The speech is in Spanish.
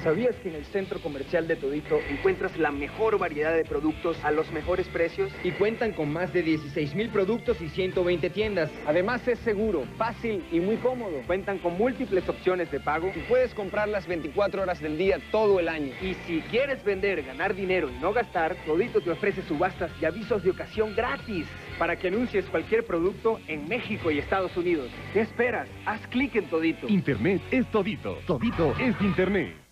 ¿Sabías que en el centro comercial de Todito encuentras la mejor variedad de productos a los mejores precios? Y cuentan con más de 16,000 productos y 120 tiendas. Además es seguro, fácil y muy cómodo. Cuentan con múltiples opciones de pago y puedes comprar las 24 horas del día todo el año. Y si quieres vender, ganar dinero y no gastar, Todito te ofrece subastas y avisos de ocasión gratis para que anuncies cualquier producto en México y Estados Unidos. ¿Qué esperas? Haz clic en Todito. Internet es Todito. Todito es Internet.